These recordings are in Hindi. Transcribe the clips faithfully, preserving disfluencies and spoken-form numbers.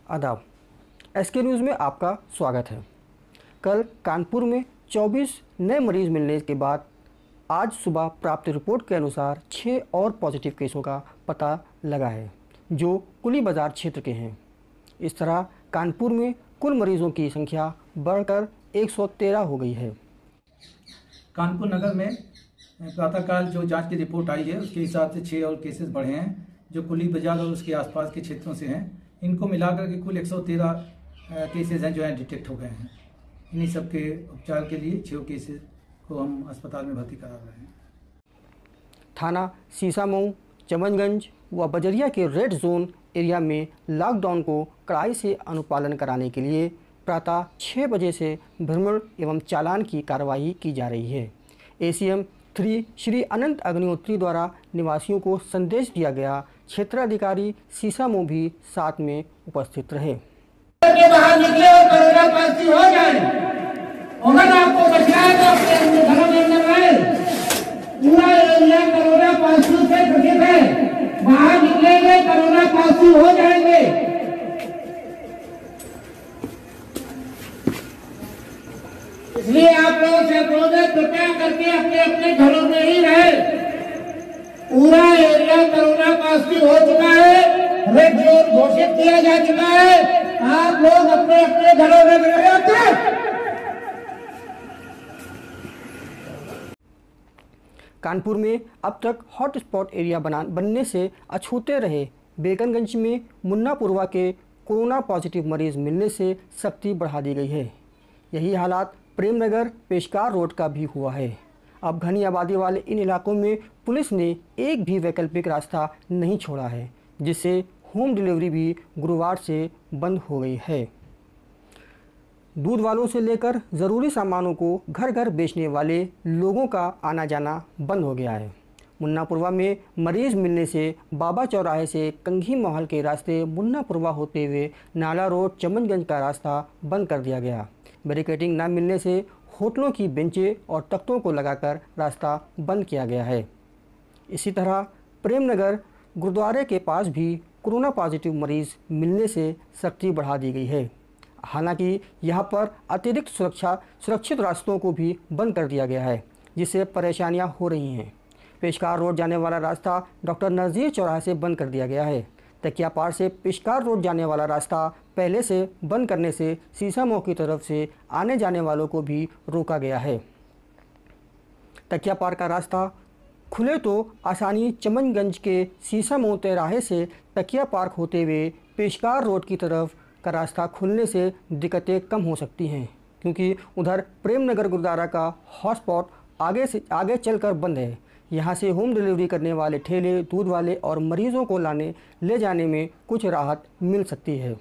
आदाब। एसके न्यूज़ में आपका स्वागत है। कल कानपुर में चौबीस नए मरीज मिलने के बाद आज सुबह प्राप्त रिपोर्ट के अनुसार छः और पॉजिटिव केसों का पता लगा है, जो कुली बाजार क्षेत्र के हैं। इस तरह कानपुर में कुल मरीजों की संख्या बढ़कर एक सौ तेरह हो गई है। कानपुर नगर में प्रातःकाल जो जांच की रिपोर्ट आई है उसके हिसाब से छः और केसेस बढ़े हैं, जो कुली बाजार और उसके आसपास के क्षेत्रों से हैं। इनको मिलाकर के कुल एक सौ तेरह केसेस हैं जो हैं डिटेक्ट हो गए हैं। इन्हीं सब के उपचार के लिए छः केसेस को हम अस्पताल में भर्ती करा रहे हैं। थाना सीसामऊ, चमनगंज व बजरिया के रेड जोन एरिया में लॉकडाउन को कड़ाई से अनुपालन कराने के लिए प्रातः छः बजे से भ्रमण एवं चालान की कार्रवाई की जा रही है। एसीएम थ्री श्री अनंत अग्निहोत्री द्वारा निवासियों को संदेश दिया गया। क्षेत्राधिकारी सीसामऊ भी साथ में उपस्थित रहे। बाहर निकले और कोरोना पॉजिटिव हो जाए, अगर आपको बचना है तो अपने घरों में अंदर रहे। पूरा एरिया कोरोना पॉजिटिव से ग्रसित है, बाहर निकलेंगे कोरोना पॉजिटिव हो जाएंगे। इसलिए आप लोगों से अनुरोध है, कृपया करके अपने अपने घरों में ही रहे। पूरा एरिया कोरोना पॉजिटिव हो चुका है, रेड जोन घोषित किया जा चुका है। आप लोग अपने अपने घरों में रहे। कानपुर में अब तक हॉटस्पॉट एरिया बना बनने से अछूते रहे बेगनगंज में मुन्नापुरवा के कोरोना पॉजिटिव मरीज मिलने से सख्ती बढ़ा दी गई है। यही हालात प्रेमनगर पेशकार रोड का भी हुआ है। अब घनी आबादी वाले इन इलाकों में पुलिस ने एक भी वैकल्पिक रास्ता नहीं छोड़ा है, जिससे होम डिलीवरी भी गुरुवार से बंद हो गई है। दूध वालों से लेकर ज़रूरी सामानों को घर घर बेचने वाले लोगों का आना जाना बंद हो गया है। मुन्नापुरवा में मरीज मिलने से बाबा चौराहे से कंघी महल के रास्ते मुन्नापुरवा होते हुए नाला रोड चमनगंज का रास्ता बंद कर दिया गया। बैरिकेडिंग न मिलने से होटलों की बेंचें और तख्तों को लगाकर रास्ता बंद किया गया है। इसी तरह प्रेमनगर गुरुद्वारे के पास भी कोरोना पॉजिटिव मरीज मिलने से सख्ती बढ़ा दी गई है। हालांकि यहां पर अतिरिक्त सुरक्षा सुरक्षित रास्तों को भी बंद कर दिया गया है, जिससे परेशानियां हो रही हैं। पेशकार रोड जाने वाला रास्ता डॉक्टर नज़ीर चौराहे से बंद कर दिया गया है। तकियापार से पेशकार रोड जाने वाला रास्ता पहले से बंद करने से सीसामऊ की तरफ से आने जाने वालों को भी रोका गया है। तकियापार का रास्ता खुले तो आसानी चमनगंज के सीसामऊ तिराहे से तकिया पार्क होते हुए पेशकार रोड की तरफ का रास्ता खुलने से दिक्कतें कम हो सकती हैं, क्योंकि उधर प्रेमनगर गुरुद्वारा का हॉटस्पॉट आगे से आगे चलकर बंद है। यहाँ से होम डिलीवरी करने वाले ठेले, दूध वाले और मरीजों को लाने ले जाने में कुछ राहत मिल सकती है।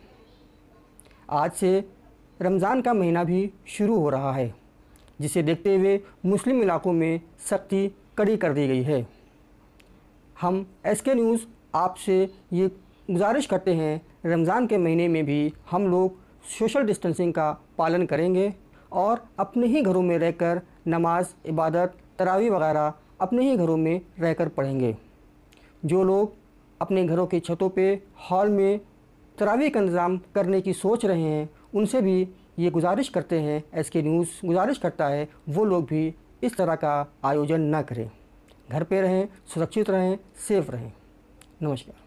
आज से रमज़ान का महीना भी शुरू हो रहा है, जिसे देखते हुए मुस्लिम इलाकों में सख्ती कड़ी कर दी गई है। हम एसके न्यूज़ आपसे ये गुजारिश करते हैं, रमज़ान के महीने में भी हम लोग सोशल डिस्टेंसिंग का पालन करेंगे और अपने ही घरों में रहकर नमाज, इबादत, तरावी वगैरह अपने ही घरों में रहकर पढ़ेंगे। जो लोग अपने घरों की छतों पे, हॉल में तरावी का इंतज़ाम करने की सोच रहे हैं, उनसे भी ये गुजारिश करते हैं, एसके न्यूज़ गुजारिश करता है वो लोग भी इस तरह का आयोजन ना करें। घर पे रहें, सुरक्षित रहें, सेफ रहें। नमस्कार।